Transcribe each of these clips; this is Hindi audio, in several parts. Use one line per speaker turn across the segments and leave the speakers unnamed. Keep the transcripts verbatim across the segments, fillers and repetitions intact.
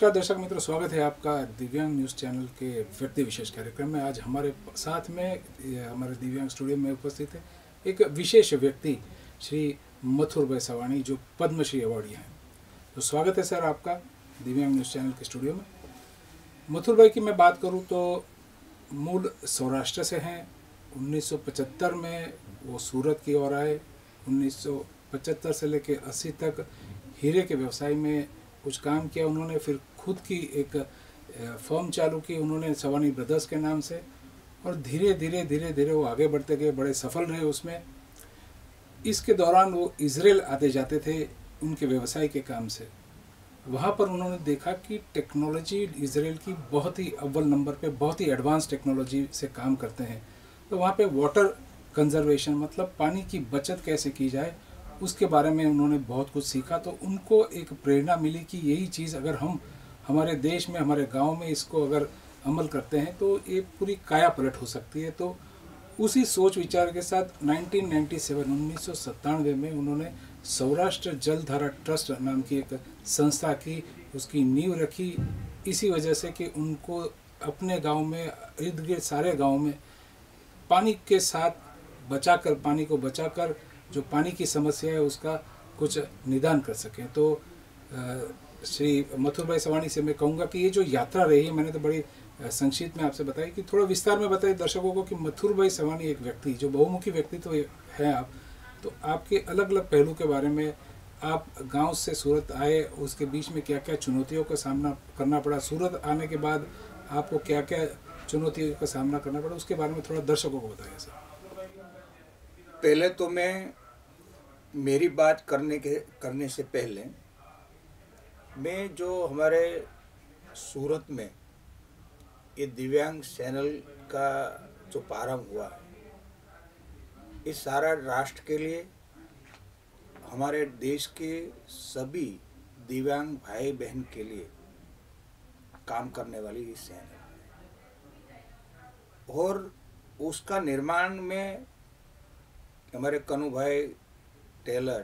नमस्कार दर्शक मित्रों, स्वागत है आपका दिव्यांग न्यूज़ चैनल के व्यक्ति विशेष कार्यक्रम में। आज हमारे साथ में हमारे दिव्यांग स्टूडियो में उपस्थित है एक विशेष व्यक्ति श्री मथुरभाई सवानी, जो पद्मश्री अवार्डी हैं। तो स्वागत है सर आपका दिव्यांग न्यूज़ चैनल के स्टूडियो में। मथुरभाई की मैं बात करूं तो मूल सौराष्ट्र से हैं। उन्नीस सौ पचहत्तर में वो सूरत की ओर आए। उन्नीस सौ पचहत्तर से लेकर अस्सी तक हीरे के व्यवसाय में कुछ काम किया उन्होंने। फिर खुद की एक फर्म चालू की उन्होंने सवानी ब्रदर्स के नाम से, और धीरे धीरे धीरे धीरे वो आगे बढ़ते गए, बड़े सफल रहे उसमें। इसके दौरान वो इजराइल आते जाते थे उनके व्यवसाय के काम से। वहाँ पर उन्होंने देखा कि टेक्नोलॉजी इजराइल की बहुत ही अव्वल नंबर पे, बहुत ही एडवांस टेक्नोलॉजी से काम करते हैं। तो वहाँ पे वाटर कंजर्वेशन मतलब पानी की बचत कैसे की जाए, उसके बारे में उन्होंने बहुत कुछ सीखा। तो उनको एक प्रेरणा मिली कि यही चीज़ अगर हम हमारे देश में, हमारे गांव में इसको अगर अमल करते हैं तो ये पूरी काया पलट हो सकती है। तो उसी सोच विचार के साथ उन्नीस सौ सत्तानवे में उन्होंने सौराष्ट्र जलधारा ट्रस्ट नाम की एक संस्था की, उसकी नींव रखी। इसी वजह से कि उनको अपने गाँव में, इर्द गिर्द सारे गाँव में पानी के साथ बचाकर, पानी को बचाकर जो पानी की समस्या है उसका कुछ निदान कर सकें। तो श्री मथुरभाई सवानी से मैं कहूँगा कि ये जो यात्रा रही है, मैंने तो बड़ी संक्षिप्त में आपसे बताई, कि थोड़ा विस्तार में बताइए दर्शकों को कि मथुरभाई सवानी एक व्यक्ति, जो बहुमुखी व्यक्ति तो है आप, तो आपके अलग अलग पहलू के बारे में, आप गांव से सूरत आए, उसके बीच में क्या क्या चुनौतियों का सामना करना पड़ा, सूरत आने के बाद आपको क्या क्या चुनौतियों का सामना करना पड़ा, उसके बारे में थोड़ा दर्शकों को बताइए सर।
पहले तो मैं मेरी बात करने के करने से पहले मैं जो हमारे सूरत में ये दिव्यांग चैनल का जो प्रारंभ हुआ है, इस सारा राष्ट्र के लिए, हमारे देश के सभी दिव्यांग भाई बहन के लिए काम करने वाली ये चैनल है। और उसका निर्माण में हमारे कनु भाई टेलर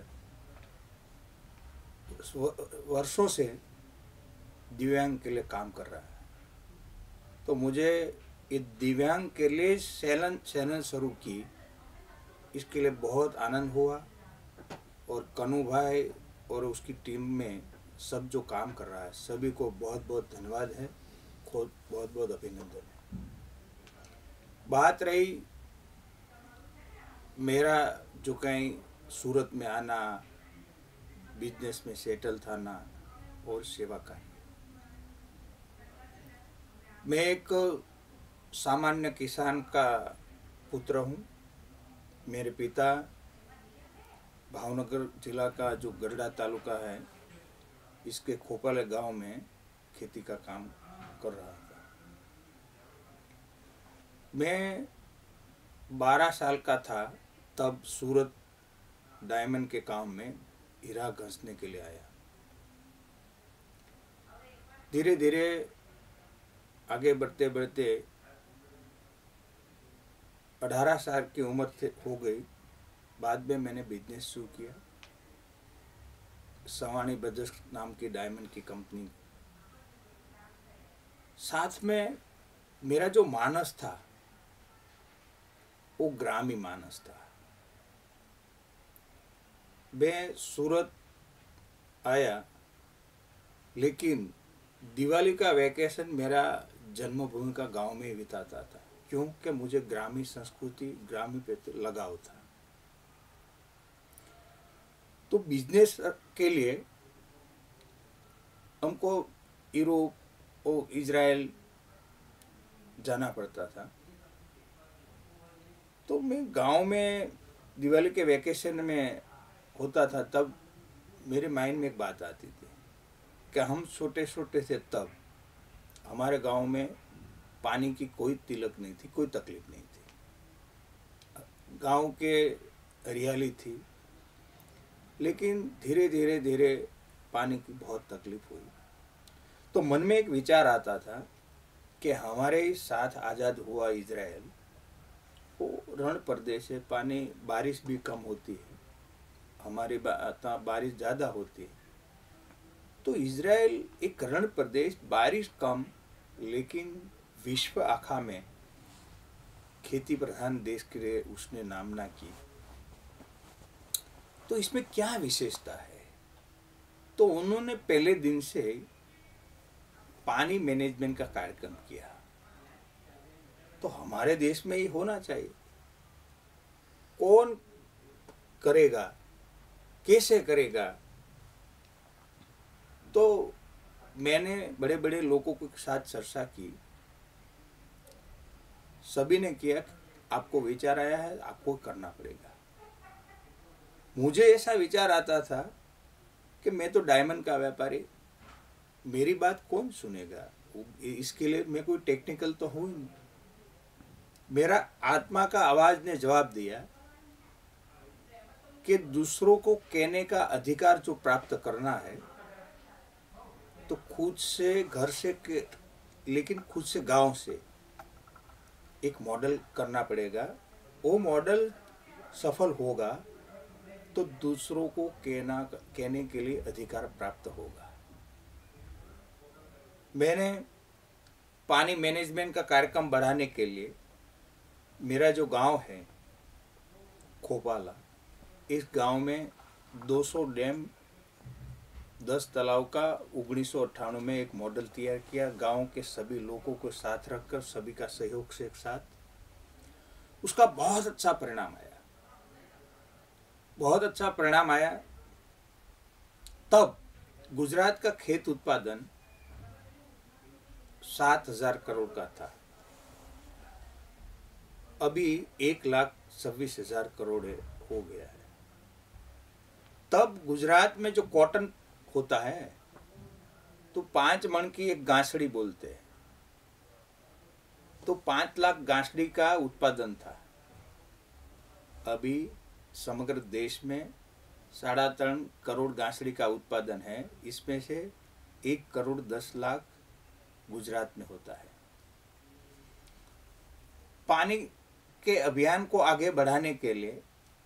वर्षों से दिव्यांग के लिए काम कर रहा है। तो मुझे ये दिव्यांग के लिए चैनल चैनल शुरू की, इसके लिए बहुत आनंद हुआ। और कनु भाई और उसकी टीम में सब जो काम कर रहा है, सभी को बहुत बहुत धन्यवाद है, खुद बहुत बहुत अभिनंदन है। बात रही मेरा जो कहीं सूरत में आना, बिजनेस में सेटल थाना और सेवा का, मैं एक सामान्य किसान का पुत्र हूँ। मेरे पिता भावनगर जिला का जो गढ़ड़ा तालुका है, इसके खोपाले गांव में खेती का काम कर रहा था। मैं बारह साल का था तब सूरत डायमंड के काम में हीरा घसने के लिए आया। धीरे धीरे आगे बढ़ते बढ़ते अठारह साल की उम्र हो गई। बाद में मैंने बिजनेस शुरू किया, सवानी ब्रदर्स नाम की डायमंड की कंपनी। साथ में मेरा जो मानस था वो ग्रामीण मानस था। मैं सूरत आया, लेकिन दिवाली का वैकेशन मेरा जन्मभूमि का गांव में ही बिताता था, क्योंकि मुझे ग्रामीण संस्कृति, ग्रामीण प्रति लगाव था। तो बिजनेस के लिए हमको यूरोप और इजराइल जाना पड़ता था। तो मैं गांव में दिवाली के वैकेशन में होता था, तब मेरे माइंड में एक बात आती थी कि हम छोटे छोटे थे तब हमारे गांव में पानी की कोई तिलक नहीं थी, कोई तकलीफ नहीं थी। गांव के हरियाली थी, लेकिन धीरे धीरे धीरे पानी की बहुत तकलीफ हुई। तो मन में एक विचार आता था कि हमारे साथ आज़ाद हुआ इजराइल, वो रण प्रदेश है, पानी, बारिश भी कम होती है, हमारी बारिश ज़्यादा होती है। तो इजराइल एक रण प्रदेश, बारिश कम, लेकिन विश्व आखा में खेती प्रधान देश के लिए उसने नामना की। तो इसमें क्या विशेषता है? तो उन्होंने पहले दिन से पानी मैनेजमेंट का कार्यक्रम किया। तो हमारे देश में ये होना चाहिए। कौन करेगा, कैसे करेगा? तो मैंने बड़े बड़े लोगों के साथ चर्चा की, सभी ने किया आपको विचार आया है, आपको करना पड़ेगा। मुझे ऐसा विचार आता था कि मैं तो डायमंड का व्यापारी, मेरी बात कौन सुनेगा? इसके लिए मैं कोई टेक्निकल तो हूँ नहीं। मेरा आत्मा का आवाज ने जवाब दिया कि दूसरों को कहने का अधिकार जो प्राप्त करना है, तो खुद से, घर से, लेकिन खुद से, गांव से एक मॉडल करना पड़ेगा। वो मॉडल सफल होगा तो दूसरों को कहना कहने के लिए अधिकार प्राप्त होगा। मैंने पानी मैनेजमेंट का कार्यक्रम बढ़ाने के लिए मेरा जो गांव है खोपाला, इस गांव में दो सौ डैम, दस तालाब का उन्नीस सौ अट्ठानवे में एक मॉडल तैयार किया। गांव के सभी लोगों को साथ रखकर, सभी का सहयोग से एक साथ उसका बहुत अच्छा परिणाम आया, बहुत अच्छा परिणाम आया। तब गुजरात का खेत उत्पादन सात हजार करोड़ का था, अभी एक लाख छब्बीस हजार करोड़ हो गया है। तब गुजरात में जो कॉटन होता है तो पांच मन की एक गांसड़ी बोलते हैं, तो पांच लाख गांसड़ी का उत्पादन था। अभी समग्र देश में साढ़ा तीन करोड़ गांसड़ी का उत्पादन है, इसमें से एक करोड़ दस लाख गुजरात में होता है। पानी के अभियान को आगे बढ़ाने के लिए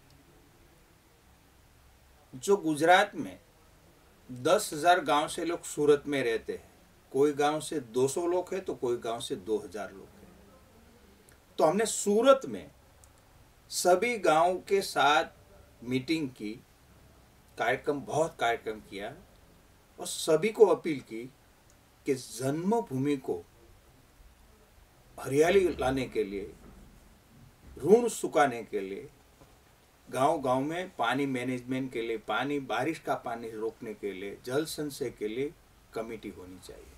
जो गुजरात में दस हजार गांव से लोग सूरत में रहते हैं, कोई गांव से दो सौ लोग हैं तो कोई गांव से दो हजार लोग हैं, तो हमने सूरत में सभी गांव के साथ मीटिंग की, कार्यक्रम, बहुत कार्यक्रम किया और सभी को अपील की कि जन्मभूमि को हरियाली लाने के लिए, ऋण चुकाने के लिए, गांव गांव में पानी मैनेजमेंट के लिए, पानी, बारिश का पानी रोकने के लिए, जल संचय के लिए कमेटी होनी चाहिए।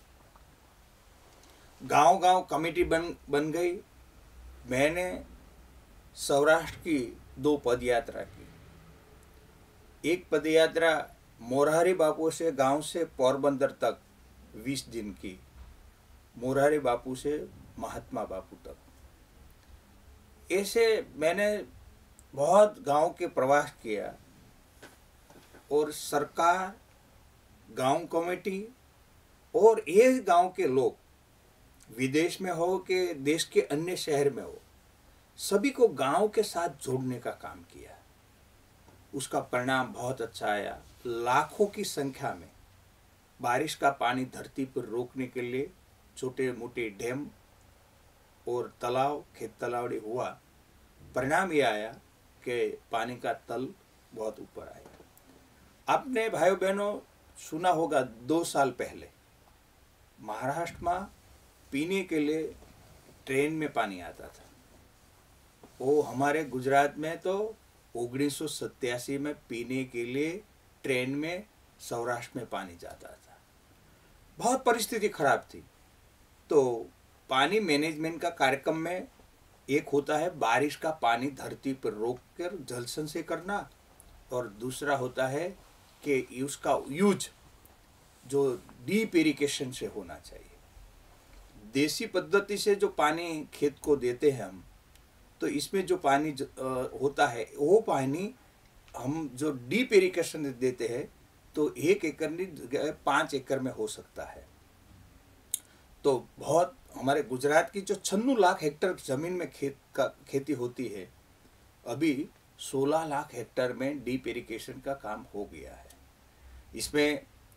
गांव गांव कमेटी बन बन गई। मैंने सौराष्ट्र की दो पदयात्रा की। एक पदयात्रा मोरारी बापू से गांव से पोरबंदर तक बीस दिन की, मोरारी बापू से महात्मा बापू तक। ऐसे मैंने बहुत गांव के प्रवास किया और सरकार, गांव कमेटी और ये गांव के लोग, विदेश में हो कि देश के अन्य शहर में हो, सभी को गांव के साथ जोड़ने का काम किया। उसका परिणाम बहुत अच्छा आया। लाखों की संख्या में बारिश का पानी धरती पर रोकने के लिए छोटे मोटे डैम और तालाब, खेत तालावड़ी हुआ। परिणाम ये आया कि पानी का तल बहुत ऊपर आया। आपने भाइयों बहनों सुना होगा, दो साल पहले महाराष्ट्र में पीने के लिए ट्रेन में पानी आता था, वो हमारे गुजरात में तो उन्नीस सौ सत्तासी में पीने के लिए ट्रेन में सौराष्ट्र में पानी जाता था। बहुत परिस्थिति खराब थी। तो पानी मैनेजमेंट का कार्यक्रम में एक होता है बारिश का पानी धरती पर रोक कर जल संचय करना, और दूसरा होता है कि उसका यूज जो डीप इरिगेशन से होना चाहिए। देसी पद्धति से जो पानी खेत को देते हैं हम, तो इसमें जो पानी होता है वो पानी हम जो डीप इरिगेशन देते हैं तो एक एकड़ नहीं पाँच एकड़ में हो सकता है। तो बहुत हमारे गुजरात की जो छन्नू लाख हेक्टेयर जमीन में खेत का खेती होती है, अभी सोलह लाख हेक्टेयर में डीप इरिगेशन का काम हो गया है। इसमें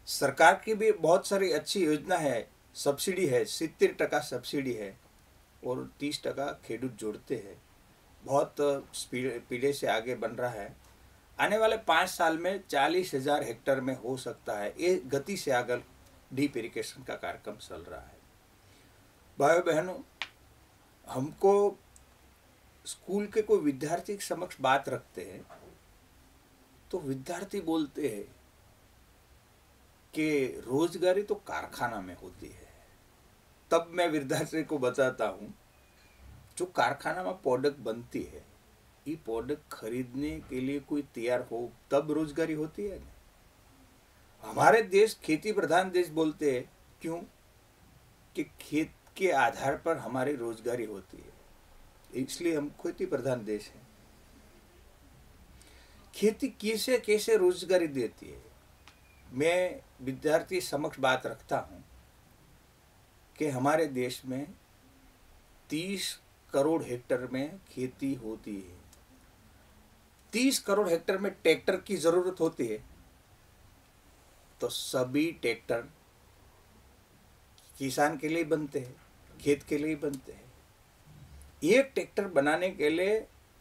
सरकार की भी बहुत सारी अच्छी योजना है, सब्सिडी है, सितर टका सब्सिडी है और तीस टका खेडूत जोड़ते हैं। बहुत पीढ़े से आगे बन रहा है। आने वाले पाँच साल में चालीस हजार हेक्टेयर में हो सकता है। ये गति से आगे डीप इरिगेशन का कार्यक्रम चल रहा है। भाइयों बहनों, हमको स्कूल के कोई विद्यार्थी के समक्ष बात रखते हैं तो विद्यार्थी बोलते हैं कि रोजगारी तो कारखाना में होती है। तब मैं विद्यार्थी को बताता हूँ, जो कारखाना में प्रोडक्ट बनती है, ये प्रोडक्ट खरीदने के लिए कोई तैयार हो तब रोजगारी होती है ना। हमारे देश खेती प्रधान देश बोलते हैं, क्यों? कि खेत के आधार पर हमारी रोजगारी होती है, इसलिए हम खेती प्रधान देश हैं। खेती कैसे कैसे रोजगारी देती है, मैं विद्यार्थी समक्ष बात रखता हूं कि हमारे देश में तीस करोड़ हेक्टेयर में खेती होती है। तीस करोड़ हेक्टेयर में ट्रैक्टर की जरूरत होती है, तो सभी ट्रैक्टर किसान के लिए बनते हैं, खेत के लिए बनते हैं। एक ट्रैक्टर बनाने के लिए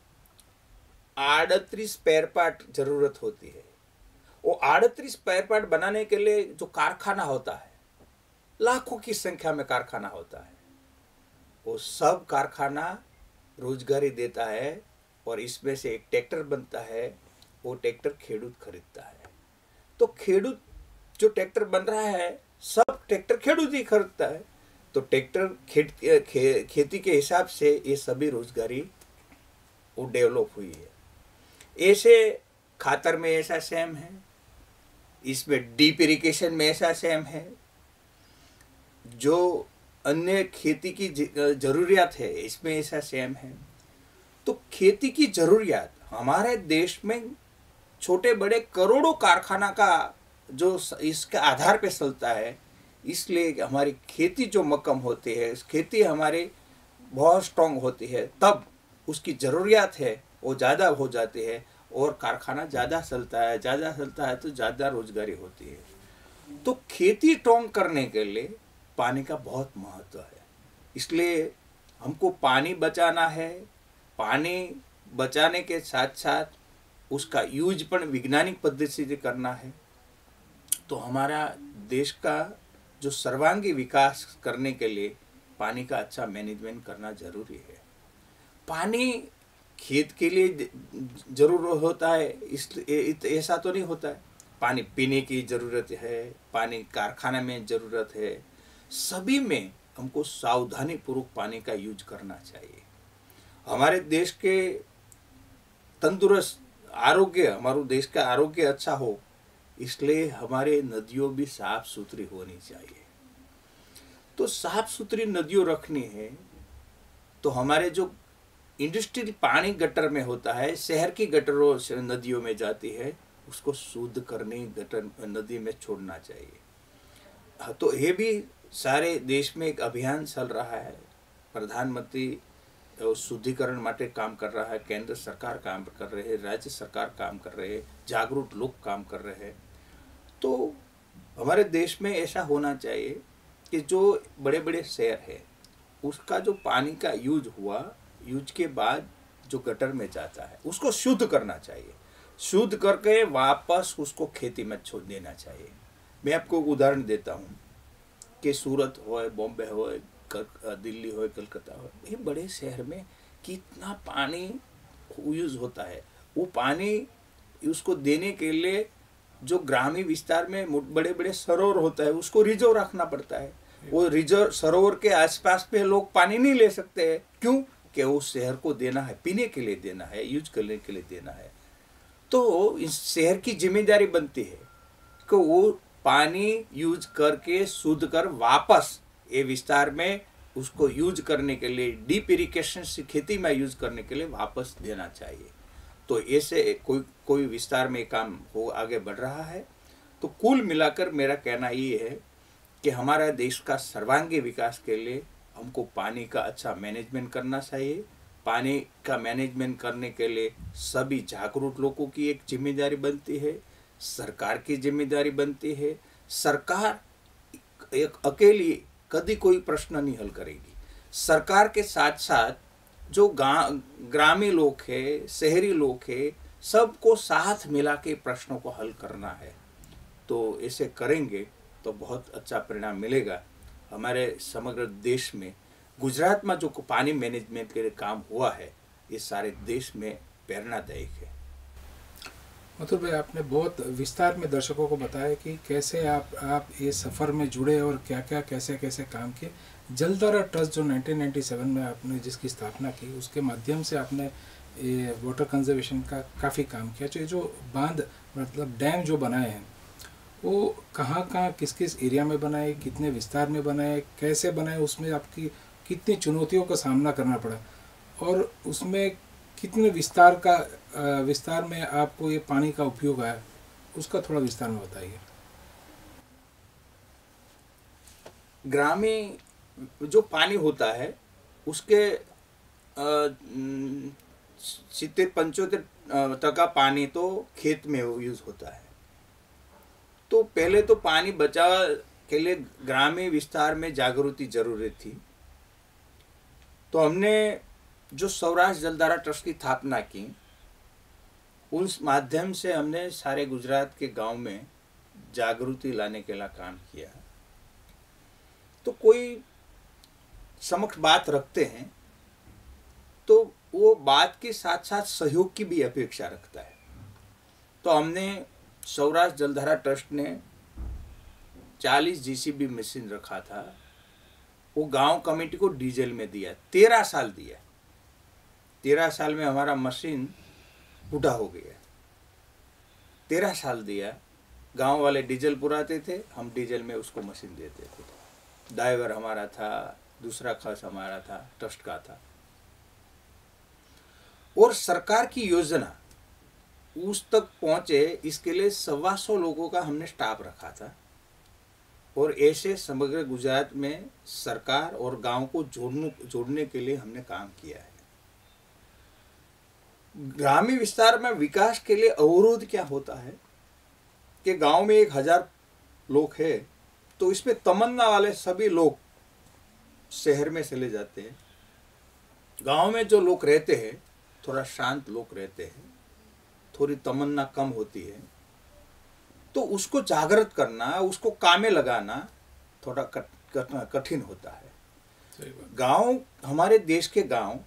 अड़तीस स्पेयर पार्ट जरूरत होती है। वो अड़तीस स्पेयर पार्ट बनाने के लिए जो कारखाना होता है, लाखों की संख्या में कारखाना होता है, वो सब कारखाना रोजगारी देता है और इसमें से एक ट्रैक्टर बनता है। वो ट्रैक्टर खेडूत खरीदता है। तो खेडूत जो ट्रैक्टर बन रहा है, सब ट्रैक्टर खेडूत ही खरीदता है। तो ट्रैक्टर खेत खे, खेती के हिसाब से ये सभी रोजगारी वो डेवलप हुई है। ऐसे खातर में ऐसा सेम है, इसमें डीप इरिगेशन में ऐसा सेम है, जो अन्य खेती की जरूरियात है इसमें ऐसा सेम है। तो खेती की जरूरियात हमारे देश में छोटे बड़े करोड़ों कारखाना का जो इसके आधार पे चलता है, इसलिए हमारी खेती जो मक्कम होती है, खेती हमारी बहुत स्ट्रांग होती है, तब उसकी ज़रूरियात है वो ज़्यादा हो जाती है और कारखाना ज़्यादा चलता है। ज़्यादा चलता है तो ज़्यादा रोजगारी होती है। तो खेती स्ट्रांग करने के लिए पानी का बहुत महत्व है, इसलिए हमको पानी बचाना है। पानी बचाने के साथ साथ उसका यूज पण वैज्ञानिक पद्धति से करना है। तो हमारा देश का जो सर्वांगी विकास करने के लिए पानी का अच्छा मैनेजमेंट करना जरूरी है। पानी खेत के लिए जरूर होता है, इसलिए ऐसा तो नहीं होता है। पानी पीने की ज़रूरत है, पानी कारखाना में ज़रूरत है, सभी में हमको सावधानी पूर्वक पानी का यूज करना चाहिए। हमारे देश के तंदुरुस्त आरोग्य, हमारे देश का आरोग्य अच्छा हो, इसलिए हमारे नदियों भी साफ सुथरी होनी चाहिए। तो साफ सुथरी नदियों रखनी है तो हमारे जो इंडस्ट्रियल पानी गटर में होता है, शहर की गटरों से नदियों में जाती है, उसको शुद्ध करने गटर नदी में छोड़ना चाहिए। तो ये भी सारे देश में एक अभियान चल रहा है। प्रधानमंत्री शुद्धिकरण माटे काम कर रहा है, केंद्र सरकार काम कर रहे हैं, राज्य सरकार काम कर रहे हैं, जागरूक लोग काम कर रहे हैं। तो हमारे देश में ऐसा होना चाहिए कि जो बड़े बड़े शहर है, उसका जो पानी का यूज हुआ, यूज के बाद जो गटर में जाता है उसको शुद्ध करना चाहिए। शुद्ध करके वापस उसको खेती में छोड़ देना चाहिए। मैं आपको उदाहरण देता हूँ कि सूरत हो, बॉम्बे हो, दिल्ली हो, कलकत्ता हो, ये बड़े शहर में कितना पानी यूज होता है। वो पानी उसको देने के लिए जो ग्रामीण विस्तार में बड़े बड़े सरोवर होता है, उसको रिजर्व रखना पड़ता है। वो रिजर्व सरोवर के आसपास पे लोग पानी नहीं ले सकते हैं, क्यों? कि वो शहर को देना है, पीने के लिए देना है, यूज करने के लिए देना है। तो इस शहर की जिम्मेदारी बनती है कि वो पानी यूज करके शुद्ध कर वापस ये विस्तार में उसको यूज करने के लिए, डीप इरिगेशन से खेती में यूज करने के लिए वापस देना चाहिए। तो ऐसे कोई कोई विस्तार में काम हो आगे बढ़ रहा है। तो कुल मिलाकर मेरा कहना ये है कि हमारा देश का सर्वांगीण विकास के लिए हमको पानी का अच्छा मैनेजमेंट करना चाहिए। पानी का मैनेजमेंट करने के लिए सभी जागरूक लोगों की एक जिम्मेदारी बनती है, सरकार की जिम्मेदारी बनती है, सरकार एक अकेली कभी कोई प्रश्न नहीं हल करेगी। सरकार के साथ साथ जो गाँव ग्रामीण लोग हैं, शहरी लोग हैं, सबको साथ मिला के प्रश्नों को हल करना है। तो ऐसे करेंगे तो बहुत अच्छा परिणाम मिलेगा। हमारे समग्र देश में गुजरात में जो पानी मैनेजमेंट के लिए काम हुआ है, ये सारे देश में प्रेरणादायक है।
मथुर भाई, आपने बहुत विस्तार में दर्शकों को बताया कि कैसे आप आप ये सफ़र में जुड़े और क्या क्या कैसे कैसे काम किए। जलधारा ट्रस्ट जो नाइनटीन नाइंटी सेवन में आपने जिसकी स्थापना की, उसके माध्यम से आपने ये वाटर कंजर्वेशन का काफ़ी काम किया। जो ये जो बांध मतलब डैम जो बनाए हैं, वो कहाँ कहाँ किस किस एरिया में बनाए, कितने विस्तार में बनाए, कैसे बनाए, उसमें आपकी कितनी चुनौतियों का सामना करना पड़ा और उसमें कितने विस्तार का विस्तार में आपको ये पानी का उपयोग आया, उसका थोड़ा विस्तार में बताइए।
ग्रामीण जो पानी होता है उसके सितर पंचोत्तर टका पानी तो खेत में यूज होता है। तो पहले तो पानी बचाव के लिए ग्रामीण विस्तार में जागृति जरूरी थी। तो हमने जो सौराष्ट्र जलधारा ट्रस्ट की स्थापना की, उस माध्यम से हमने सारे गुजरात के गांव में जागृति लाने के लिए काम किया। तो कोई समक्ष बात रखते हैं तो वो बात के साथ साथ सहयोग की भी अपेक्षा रखता है। तो हमने सौराष्ट्र जलधारा ट्रस्ट ने चालीस जीसीबी मशीन रखा था, वो गांव कमेटी को डीजल में दिया। तेरह साल दिया। तेरह साल में हमारा मशीन बूढ़ा हो गया। तेरह साल दिया। गांव वाले डीजल पुराते थे, हम डीजल में उसको मशीन देते थे। ड्राइवर हमारा था, दूसरा खर्च हमारा था, ट्रस्ट का था। और सरकार की योजना उस तक पहुंचे, इसके लिए सवा सौ लोगों का हमने स्टाफ रखा था। और ऐसे समग्र गुजरात में सरकार और गांव को जोड़ने जोड़ने के लिए हमने काम किया है। ग्रामीण विस्तार में विकास के लिए अवरोध क्या होता है कि गांव में एक हजार लोग हैं, तो इसमें तमन्ना वाले सभी लोग शहर में चले जाते हैं। गांव में जो लोग रहते हैं, थोड़ा शांत लोग रहते हैं, थोड़ी तमन्ना कम होती है, तो उसको जागृत करना, उसको कामे लगाना थोड़ा कठिन होता है। गांव, हमारे देश के गांव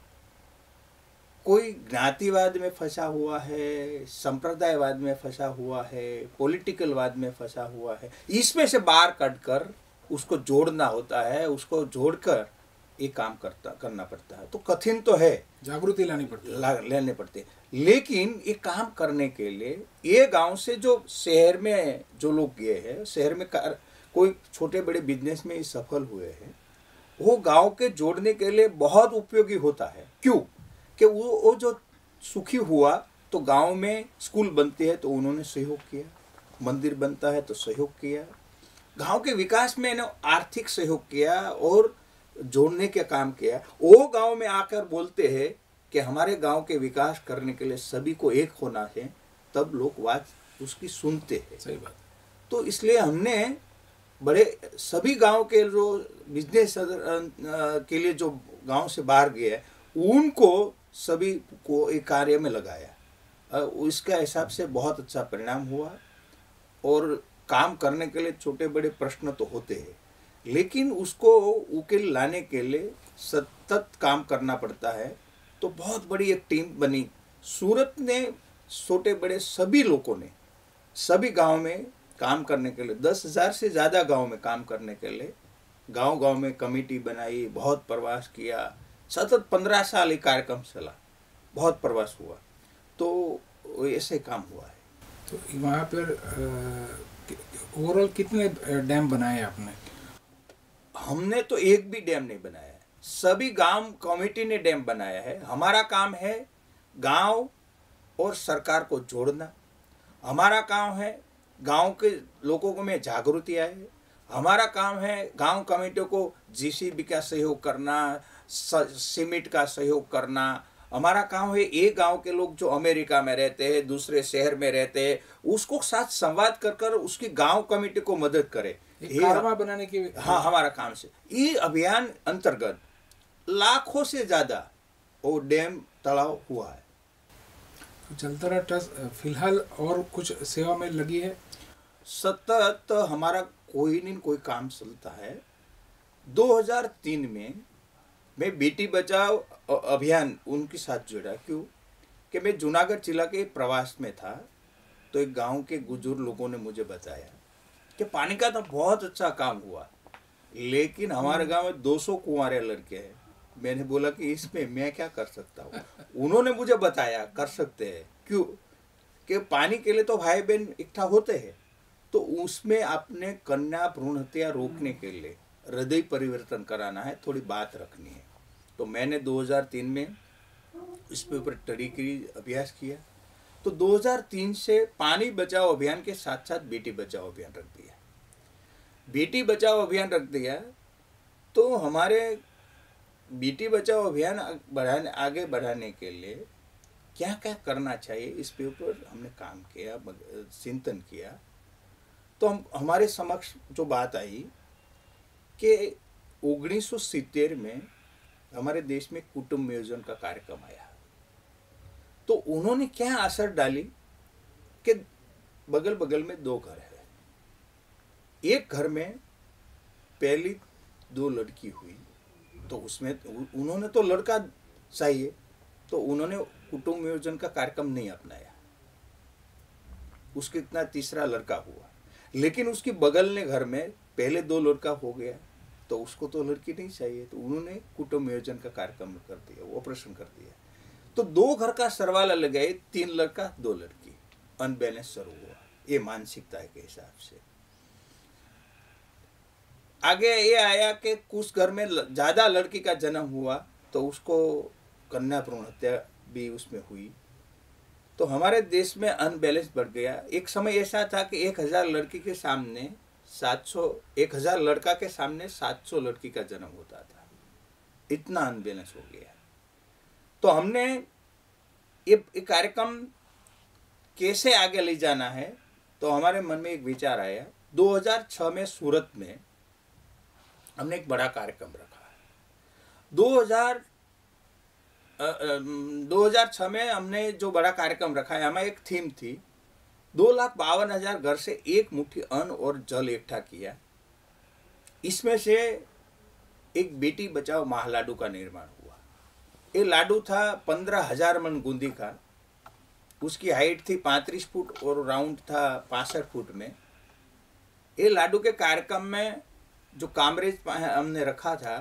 कोई ज्ञातिवाद में फंसा हुआ है, संप्रदायवाद में फंसा हुआ है, पॉलिटिकल वाद में फंसा हुआ है। इसमें से बाहर कटकर उसको जोड़ना होता है, उसको जोड़कर ये काम करता करना पड़ता है। तो कठिन तो है,
जागृति लानी पड़ती है,
लेने पड़ते हैं। लेकिन ये काम करने के लिए ये गांव से जो शहर में जो लोग गए हैं, शहर में कोई छोटे बड़े बिजनेस में सफल हुए हैं, वो गांव के जोड़ने के लिए बहुत उपयोगी होता है। क्यों? कि वो वो जो सुखी हुआ तो गांव में स्कूल बनते हैं तो उन्होंने सहयोग किया, मंदिर बनता है तो सहयोग किया, गांव के विकास में ना आर्थिक सहयोग किया और जोड़ने के काम किया। वो गांव में आकर बोलते हैं कि हमारे गांव के विकास करने के लिए सभी को एक होना है, तब लोग बात उसकी सुनते हैं।
सही बात।
तो इसलिए हमने बड़े सभी गांव के जो बिजनेस के लिए जो गांव से बाहर गए उनको सभी को एक कार्य में लगाया। इसका हिसाब से बहुत अच्छा परिणाम हुआ। और काम करने के लिए छोटे बड़े प्रश्न तो होते हैं, लेकिन उसको उकेल लाने के लिए सतत काम करना पड़ता है। तो बहुत बड़ी एक टीम बनी। सूरत ने छोटे बड़े सभी लोगों ने सभी गांव में काम करने के लिए, दस हजार से ज़्यादा गांव में काम करने के लिए गांव गांव में कमेटी बनाई, बहुत प्रवास किया। सतत पंद्रह साल एक कार्यक्रम चला, बहुत प्रवास हुआ। तो ऐसे काम हुआ है।
तो वहाँ पर ओवरऑल कितने डैम बनाए आपने?
हमने तो एक भी डैम नहीं बनाया है, सभी गांव कमेटी ने डैम बनाया है। हमारा काम है गांव और सरकार को जोड़ना। हमारा काम है गांव के लोगों को में जागृति आए। हमारा काम है गांव कमेटियों को जीसीबी का सहयोग करना, सीमेंट का सहयोग करना, हमारा काम है एक गांव के लोग जो अमेरिका में रहते हैं, दूसरे शहर में रहते हैं, उसको साथ संवाद कर कर उसकी गांव कमेटी को मदद करे,
एक कारवा बनाने की।
हाँ, हमारा काम से ये अभियान अंतर्गत लाखों से ज्यादा वो डैम तालाब हुआ है।
जलधारा ट्रस्ट फिलहाल और कुछ सेवा में लगी है?
सतत हमारा कोई नहीं कोई काम चलता है। दो हज़ार तीन में मैं बेटी बचाओ अभियान उनके साथ जुड़ा। क्यों कि मैं जूनागढ़ जिला के प्रवास में था, तो एक गांव के बुजुर्ग लोगों ने मुझे बताया कि पानी का तो बहुत अच्छा काम हुआ, लेकिन हमारे गांव में दो सौ कुंवारे लड़के हैं। मैंने बोला कि इसमें मैं क्या कर सकता हूँ। उन्होंने मुझे बताया कर सकते हैं। क्यों कि पानी के लिए तो भाई बहन इकट्ठा होते हैं, तो उसमें अपने कन्या भ्रूण हत्या रोकने के लिए हृदय परिवर्तन कराना है, थोड़ी बात रखनी है। तो मैंने दो हज़ार तीन में इस पे ऊपर स्टडी की, अभ्यास किया। तो दो हज़ार तीन से पानी बचाओ अभियान के साथ साथ बेटी बचाओ अभियान रख दिया। बेटी बचाओ अभियान रख दिया तो हमारे बेटी बचाओ अभियान बढ़ाने आगे बढ़ाने के लिए क्या क्या करना चाहिए, इस पे ऊपर हमने काम किया, चिंतन किया। तो हम हमारे समक्ष जो बात आई कि उन्नीस सौ सत्तर में हमारे देश में कुटुंब नियोजन का कार्यक्रम आया। तो उन्होंने क्या असर डाली कि बगल बगल में दो घर है, एक घर में पहली दो लड़की हुई, तो उसमें उन्होंने तो लड़का चाहिए, तो उन्होंने कुटुंब नियोजन का कार्यक्रम नहीं अपनाया। उसके इतना तीसरा लड़का हुआ, लेकिन उसकी बगल ने घर में पहले दो लड़का हो गया, तो उसको तो लड़की नहीं चाहिए, तो उन्होंने कुटुंब नियोजन का कार्यक्रम कर दिया, ऑपरेशन कर दिया। तो दो घर का सरवाला लगाए, तीन लड़का दो लड़की, अनबैलेंस शुरू हुआ। ये मानसिकता के हिसाब से आगे ये आया कि कुछ घर में ज्यादा लड़की का जन्म हुआ, तो उसको कन्या भ्रूण हत्या भी उसमें हुई। तो हमारे देश में अनबैलेंस बढ़ गया। एक समय ऐसा था कि एक हजार लड़की के सामने सात सौ एक हजार लड़का के सामने सात सौ लड़की का जन्म होता था। इतना अनबैलेंस हो गया। तो हमने ये कार्यक्रम कैसे आगे ले जाना है, तो हमारे मन में एक विचार आया। दो हज़ार छह में सूरत में हमने एक बड़ा कार्यक्रम रखा। दो हज़ार छह में हमने जो बड़ा कार्यक्रम रखा है, हमारी एक थीम थी, दो लाख बावन हजार घर से एक मुट्ठी अन्न और जल इकट्ठा किया। इसमें से एक बेटी बचाओ माह लाडू का निर्माण हुआ। ये लाडू था पंद्रह हजार मन बूंदी का, उसकी हाइट थी पैंतीस फुट और राउंड था पैंसठ फुट में। ये लाडू के कार्यक्रम में जो कामरेज हमने रखा था,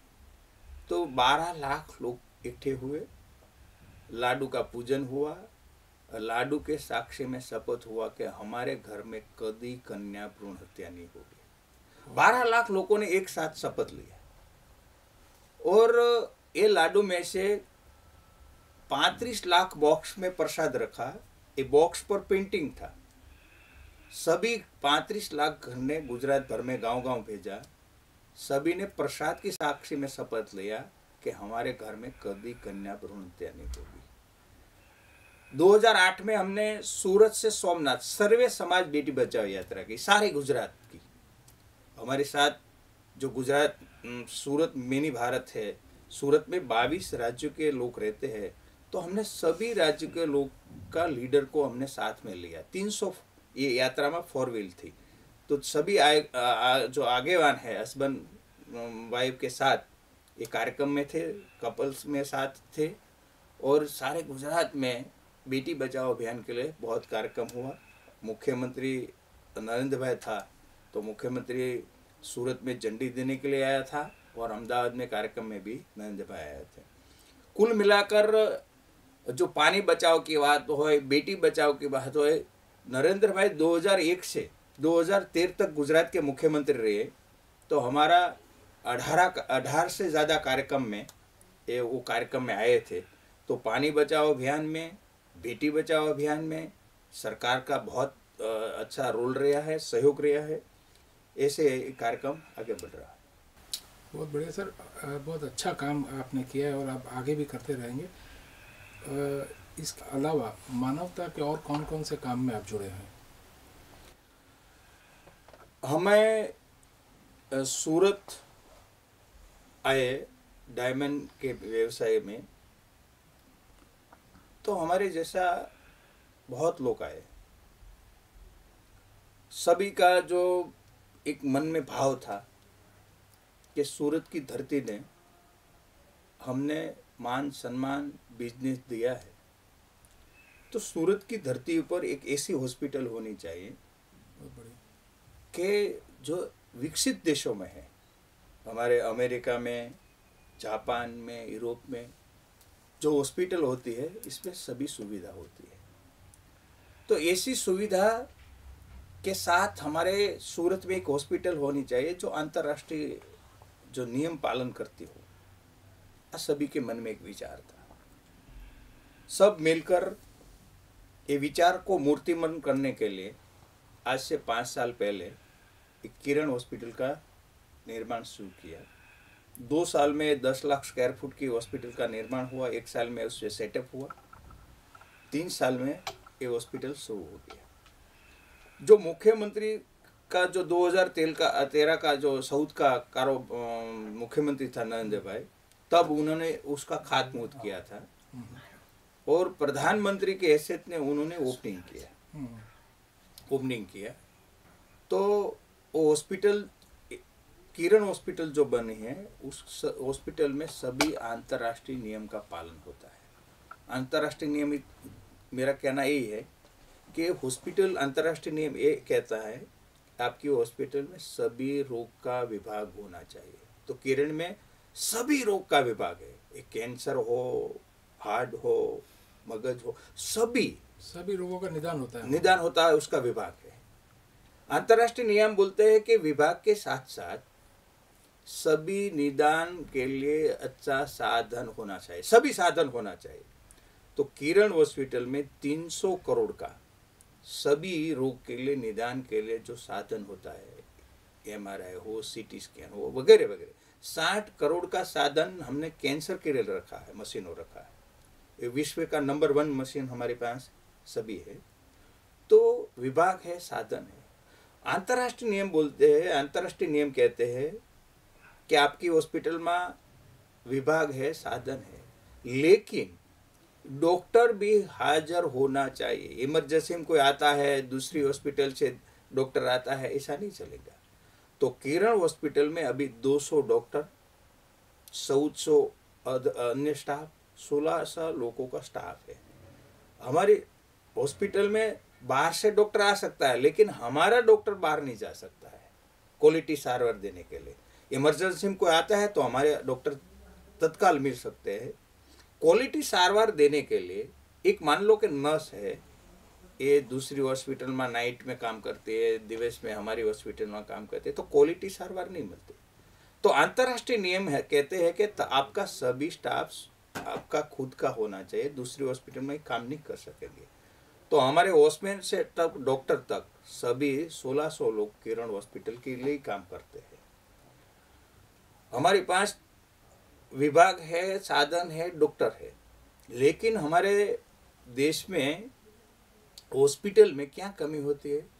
तो बारह लाख लोग इकट्ठे हुए, लाडू का पूजन हुआ, लाडू के साक्षी में शपथ हुआ कि हमारे घर में कभी कन्या भ्रूण हत्या नहीं होगी। बारह लाख लोगों ने एक साथ शपथ लिया, और ये लाडू में से पैंतीस लाख बॉक्स में प्रसाद रखा। ये बॉक्स पर पेंटिंग था। सभी पैंतीस लाख घर ने गुजरात भर में गांव गांव भेजा। सभी ने प्रसाद की साक्षी में शपथ लिया कि हमारे घर में कभी कन्या भ्रूण हत्या नहीं होगी। दो हज़ार आठ में हमने सूरत से सोमनाथ सर्वे समाज बेटी बचाओ यात्रा की, सारे गुजरात की। हमारे साथ जो गुजरात सूरत मिनी भारत है, सूरत में बाईस राज्यों के लोग रहते हैं, तो हमने सभी राज्य के लोग का लीडर को हमने साथ में लिया। तीन सौ ये यात्रा में फोर व्हील थी, तो सभी आए आ, जो आगेवान है हस्बैंड वाइफ के साथ ये कार्यक्रम में थे, कपल्स में साथ थे, और सारे गुजरात में बेटी बचाओ अभियान के लिए बहुत कार्यक्रम हुआ। मुख्यमंत्री नरेंद्र भाई था, तो मुख्यमंत्री सूरत में झंडी देने के लिए आया था, और अहमदाबाद में कार्यक्रम में भी नरेंद्र भाई आए थे। कुल मिलाकर जो पानी बचाओ की बात हो, बेटी बचाओ की बात हो, नरेंद्र भाई दो हज़ार एक से दो हज़ार तेरह तक गुजरात के मुख्यमंत्री रहे। तो हमारा अठारह अठारह से ज़्यादा कार्यक्रम में ये वो कार्यक्रम में आए थे। तो पानी बचाओ अभियान में, बेटी बचाओ अभियान में सरकार का बहुत अच्छा रोल रहा है, सहयोग रहा है। ऐसे कार्यक्रम आगे बढ़ रहा है।
बहुत बढ़िया सर, बहुत अच्छा काम आपने किया है और आप आगे भी करते रहेंगे। अ, इसके अलावा मानवता के और कौन कौन से काम में आप जुड़े हैं?
हमें अ, सूरत आए डायमंड के व्यवसाय में, तो हमारे जैसा बहुत लोग आए। सभी का जो एक मन में भाव था कि सूरत की धरती ने हमने मान सम्मान बिजनेस दिया है, तो सूरत की धरती पर एक ऐसी हॉस्पिटल होनी चाहिए
बहुत बढ़िया।
कि जो विकसित देशों में है, हमारे अमेरिका में, जापान में, यूरोप में जो हॉस्पिटल होती है, इसमें सभी सुविधा होती है। तो ऐसी सुविधा के साथ हमारे सूरत में एक हॉस्पिटल होनी चाहिए जो अंतर्राष्ट्रीय जो नियम पालन करती हो। सभी के मन में एक विचार था, सब मिलकर ये विचार को मूर्तिमान करने के लिए आज से पाँच साल पहले एक किरण हॉस्पिटल का निर्माण शुरू किया। दो साल में दस लाख स्क्वायर फुट की हॉस्पिटल का निर्माण हुआ, एक साल में उससे सेटअप हुआ, तीन साल में ये हॉस्पिटल शुरू हो गया। जो मुख्यमंत्री का जो दो हज़ार तेरह का जो साउथ का कारो मुख्यमंत्री था नरेंद्र भाई, तब उन्होंने उसका खातमुहूर्त किया था और प्रधानमंत्री के हैसियत ने उन्होंने ओपनिंग किया ओपनिंग किया तो वो हॉस्पिटल किरण हॉस्पिटल जो बनी है, उस हॉस्पिटल में सभी अंतर्राष्ट्रीय नियम का पालन होता है। अंतर्राष्ट्रीय नियम, मेरा कहना यही है कि हॉस्पिटल अंतर्राष्ट्रीय नियम ये कहता है आपकी हॉस्पिटल में सभी रोग का विभाग होना चाहिए। तो किरण में सभी रोग का विभाग है, एक कैंसर हो, हार्ट हो, मगज हो, सभी
सभी रोगों का निदान होता है
निदान होता है, उसका विभाग है। अंतर्राष्ट्रीय नियम बोलते हैं कि विभाग के साथ साथ सभी निदान के लिए अच्छा साधन होना चाहिए, सभी साधन होना चाहिए। तो किरण हॉस्पिटल में तीन सौ करोड़ का सभी रोग के लिए निदान के लिए जो साधन होता है, एमआरआई हो, सीटी स्कैन हो, वगैरह वगैरह, साठ करोड़ का साधन हमने कैंसर के लिए रखा है, मशीनों रखा है। ये विश्व का नंबर वन मशीन हमारे पास सभी है। तो विभाग है, साधन है। अंतर्राष्ट्रीय नियम बोलते हैं, अंतर्राष्ट्रीय नियम कहते हैं कि आपकी हॉस्पिटल में विभाग है, साधन है, लेकिन डॉक्टर भी हाजिर होना चाहिए। इमरजेंसी में कोई आता है, दूसरी हॉस्पिटल से डॉक्टर आता है, ऐसा नहीं चलेगा। तो किरण हॉस्पिटल में अभी दो सौ डॉक्टर, चौदह सौ अन्य स्टाफ, सोलह सौ लोगों का स्टाफ है। हमारे हॉस्पिटल में बाहर से डॉक्टर आ सकता है, लेकिन हमारा डॉक्टर बाहर नहीं जा सकता है क्वालिटी सारवार देने के लिए। इमरजेंसी में कोई आता है तो हमारे डॉक्टर तत्काल मिल सकते हैं। क्वालिटी सारवार देने के लिए एक मान लो कि नर्स है, ये दूसरी हॉस्पिटल में नाइट में काम करती है, दिवस में हमारी हॉस्पिटल में काम करते हैं, तो क्वालिटी सारवार नहीं मिलती। तो अंतर्राष्ट्रीय नियम है, कहते हैं कि आपका सभी स्टाफ आपका खुद का होना चाहिए, दूसरी हॉस्पिटल में काम नहीं कर सकेंगे। तो हमारे वॉचमैन से तक डॉक्टर तक सभी सोलह सौ लोग किरण हॉस्पिटल के लिए काम करते हैं। हमारे पास विभाग है, साधन है, डॉक्टर है, लेकिन हमारे देश में हॉस्पिटल में क्या कमी होती है?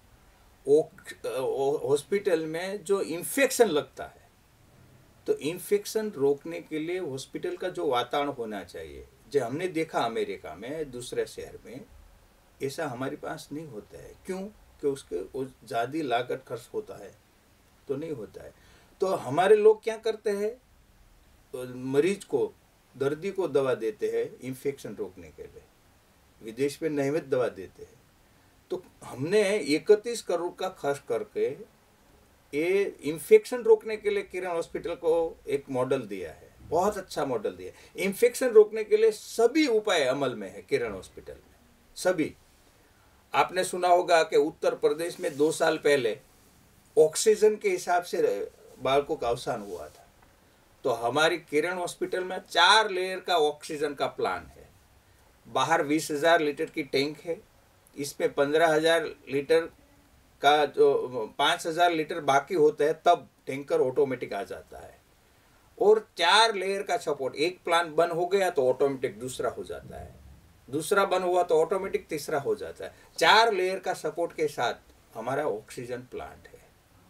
हॉस्पिटल में जो इन्फेक्शन लगता है, तो इन्फेक्शन रोकने के लिए हॉस्पिटल का जो वातावरण होना चाहिए, जो हमने देखा अमेरिका में, दूसरे शहर में, ऐसा हमारे पास नहीं होता है। क्यों? कि उसके ज़्यादा लागत खर्च होता है, तो नहीं होता है। तो हमारे लोग क्या करते हैं, तो मरीज को, दर्दी को दवा देते हैं इन्फेक्शन रोकने के लिए, विदेश में नहिवत दवा देते हैं। तो हमने इकतीस करोड़ का खर्च करके ये इन्फेक्शन रोकने के लिए किरण हॉस्पिटल को एक मॉडल दिया है, बहुत अच्छा मॉडल दिया है। इन्फेक्शन रोकने के लिए सभी उपाय अमल में है किरण हॉस्पिटल में, सभी। आपने सुना होगा कि उत्तर प्रदेश में दो साल पहले ऑक्सीजन के हिसाब से बालकों का अवसान हुआ था। तो हमारी किरण हॉस्पिटल में चार लेयर का ऑक्सीजन का प्लान है। बाहर बीस हजार लीटर की टैंक है, इसमें पंद्रह हजार लीटर का जो पाँच हजार लीटर बाकी होता है, तब टैंकर ऑटोमेटिक आ जाता है। और चार लेयर का सपोर्ट, एक प्लान बंद हो गया तो ऑटोमेटिक दूसरा हो जाता है। दूसरा बंद हुआ तो ऑटोमेटिक तीसरा हो जाता है। चार लेयर का सपोर्ट के साथ हमारा ऑक्सीजन प्लांट है।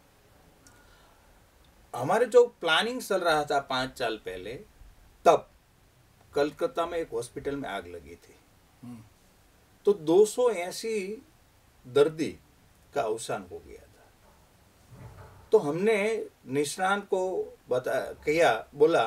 हमारे जो प्लानिंग चल रहा था पांच साल पहले, तब कलकत्ता में एक हॉस्पिटल में आग लगी थी, तो दो सौ अस्सी दर्दी का अवसान हो गया था। तो हमने निष्णात को बता किया, बोला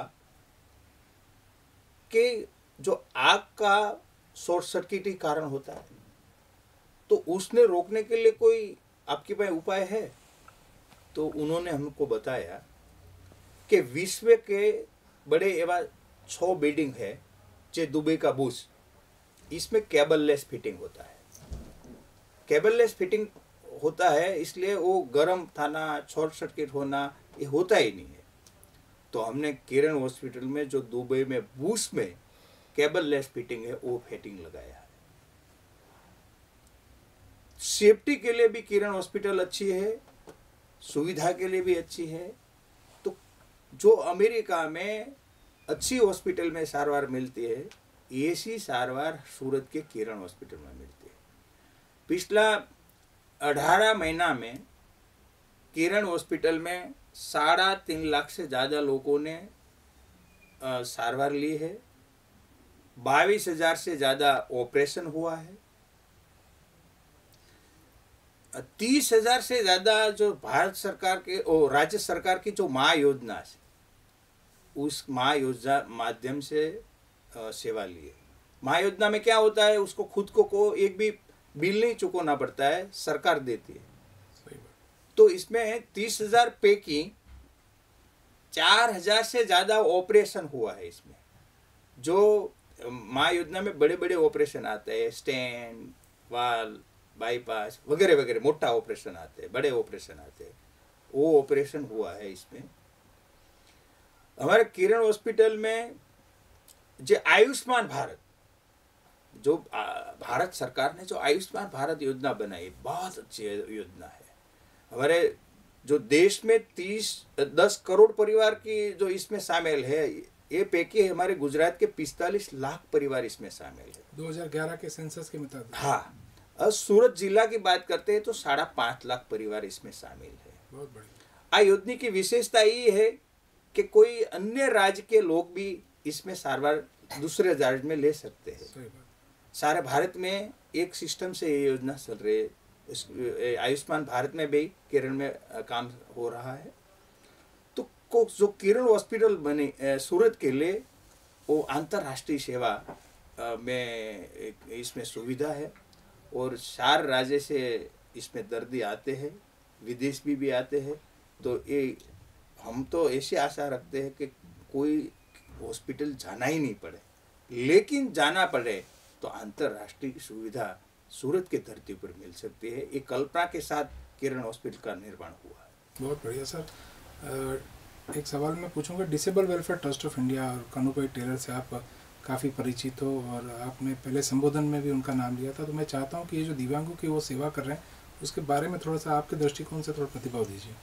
कि जो आग का शॉर्ट सर्किट ही कारण होता है, तो उसने रोकने के लिए कोई आपके पास उपाय है? तो उन्होंने हमको बताया कि विश्व के बड़े एवं छह बिल्डिंग है जे दुबई का बुर्ज, इसमें केबललेस फिटिंग होता है। केबललेस फिटिंग होता है इसलिए वो गर्म थाना, शॉर्ट सर्किट होना ये होता ही नहीं है। तो हमने किरण हॉस्पिटल में जो दुबई में बुर्ज में केबललेस फिटिंग है वो फिटिंग लगाया है। सेफ्टी के लिए भी किरण हॉस्पिटल अच्छी है, सुविधा के लिए भी अच्छी है। तो जो अमेरिका में अच्छी हॉस्पिटल में सारवार मिलती है, ऐसी सारवार सूरत के किरण हॉस्पिटल में मिलती है। पिछला अठारह महीना में किरण हॉस्पिटल में साढ़ा तीन लाख से ज़्यादा लोगों ने सारवार ली है। बाईस हजार से ज़्यादा ऑपरेशन हुआ है। तीस हजार से ज़्यादा जो भारत सरकार के और राज्य सरकार की जो माँ योजना है, उस माँ योजना माध्यम से सेवा ली है। माँ योजना में क्या होता है, उसको खुद को को एक भी बिल नहीं चुकाना पड़ता है, सरकार देती है। तो इसमें तीस हजार पे की चार हजार से ज़्यादा ऑपरेशन हुआ है। इसमें जो माँ योजना में बड़े बड़े ऑपरेशन आते हैं, स्टेंट, वाल, बाईपास वगैरह वगैरह मोटा ऑपरेशन आते हैं, बड़े ऑपरेशन आते हैं, वो ऑपरेशन हुआ है इसमें। हमारे किरण हॉस्पिटल में जो आयुष्मान भारत, जो भारत सरकार ने जो आयुष्मान भारत योजना बनाई, बहुत अच्छी योजना है। हमारे जो देश में तीस दस करोड़ परिवार की जो इसमें शामिल है, ये पैकी हमारे गुजरात के पैंतालीस लाख परिवार इसमें शामिल है
दो हज़ार ग्यारह के सेंसस के मुताबिक।
हाँ, और सूरत जिला की बात करते हैं तो साढ़ा पाँच लाख परिवार इसमें शामिल है।
बहुत बढ़िया।
आ योजना की विशेषता ये है कि कोई अन्य राज्य के लोग भी इसमें सारवार दूसरे राज्य में ले सकते हैं। सारे भारत में एक सिस्टम से ये योजना चल रही है। आयुष्मान भारत में भी किरण में काम हो रहा है। तो को जो किरण हॉस्पिटल बने सूरत के लिए, वो अंतर्राष्ट्रीय सेवा में इसमें सुविधा है और चार राज्य से इसमें दर्दी आते हैं, विदेश भी भी आते हैं। तो ये हम तो ऐसी आशा रखते हैं कि कोई हॉस्पिटल जाना ही नहीं पड़े, लेकिन जाना पड़े तो अंतर्राष्ट्रीय सुविधा सूरत के धरती पर मिल सकती है। एक कल्पना के साथ किरण हॉस्पिटल का निर्माण हुआ है।
बहुत बढ़िया सर। एक सवाल मैं पूछूंगा, disable welfare trust of India और कन्हूभाई टेलर से आप काफ़ी परिचित हो और आपने पहले संबोधन में भी उनका नाम लिया था, तो मैं चाहता हूं कि ये जो दिव्यांगों की वो सेवा कर रहे हैं उसके बारे में थोड़ा सा आपके दृष्टिकोण से थोड़ा प्रतिभाव दीजिए।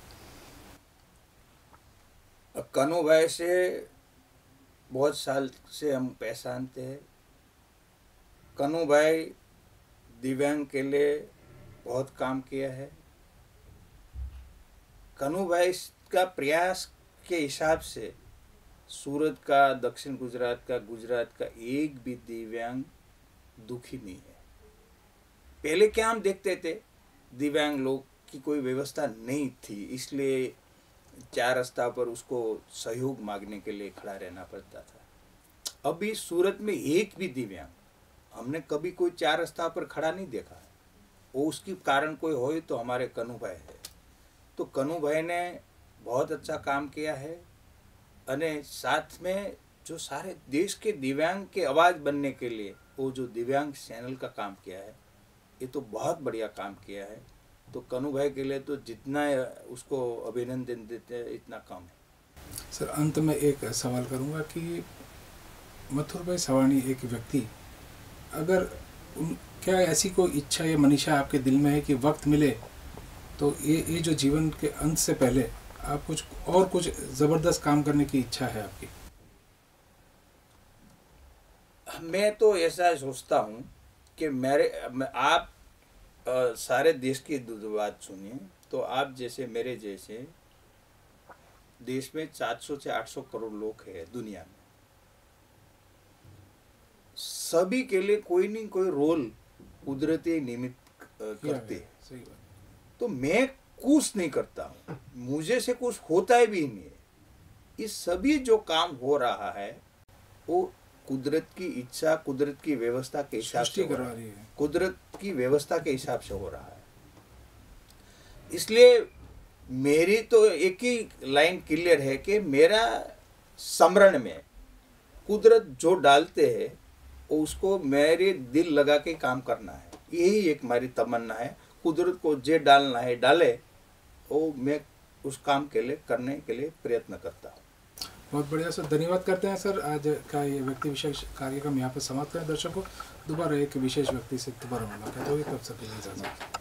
कन्हूभाई से बहुत साल से हम पहचानते हैं। कन्हूभाई दिव्यांग के लिए बहुत काम किया है। कन्हूभाई का प्रयास के हिसाब से सूरत का, दक्षिण गुजरात का, गुजरात का एक भी दिव्यांग दुखी नहीं है। पहले क्या हम देखते थे, दिव्यांग लोग की कोई व्यवस्था नहीं थी, इसलिए चार रास्ता पर उसको सहयोग मांगने के लिए खड़ा रहना पड़ता था। अभी सूरत में एक भी दिव्यांग हमने कभी कोई चार रास्ता पर खड़ा नहीं देखा है। वो उसकी कारण कोई हो तो हमारे कन्हूभाई है। तो कन्हूभाई ने बहुत अच्छा काम किया है। अने साथ में जो सारे देश के दिव्यांग के आवाज़ बनने के लिए वो जो दिव्यांग चैनल का काम किया है, ये तो बहुत बढ़िया काम किया है। तो कन्हूभाई के लिए तो जितना उसको अभिनंदन देते हैं इतना कम है।
सर, अंत में एक सवाल करूंगा कि मथुरभाई सवानी एक व्यक्ति, अगर उन क्या ऐसी कोई इच्छा या मनीषा आपके दिल में है कि वक्त मिले तो ये ये जो जीवन के अंत से पहले आप कुछ और कुछ ज़बरदस्त काम करने की इच्छा है आपकी?
मैं तो ऐसा सोचता हूँ कि मेरे आप आ, सारे देश की बात सुनिए तो आप जैसे मेरे जैसे देश में सात सौ से आठ सौ करोड़ लोग हैं दुनिया में, सभी के लिए कोई नहीं कोई रोल कुदरती निमित्त करते हैं। तो मैं कुछ नहीं करता हूँ, मुझे से कुछ होता है भी नहीं है। ये सभी जो काम हो रहा है वो कुदरत की इच्छा, कुदरत की व्यवस्था के हिसाब से हो रहा है, कुदरत की व्यवस्था के हिसाब से हो रहा है। इसलिए मेरी तो एक ही लाइन क्लियर है कि मेरा स्मरण में कुदरत जो डालते हैं उसको मेरे दिल लगा के काम करना है, यही एक हमारी तमन्ना है। कुदरत को जे डालना है डाले, वो मैं उस काम के लिए करने के लिए प्रयत्न करता हूँ।
बहुत बढ़िया सर, धन्यवाद करते हैं सर। आज का ये व्यक्ति विशेष कार्यक्रम यहाँ पर समाप्त करें। दर्शकों, दोबारा एक विशेष व्यक्ति से दोबारा मुलाकात होगी, तब तक के लिए इजाजत।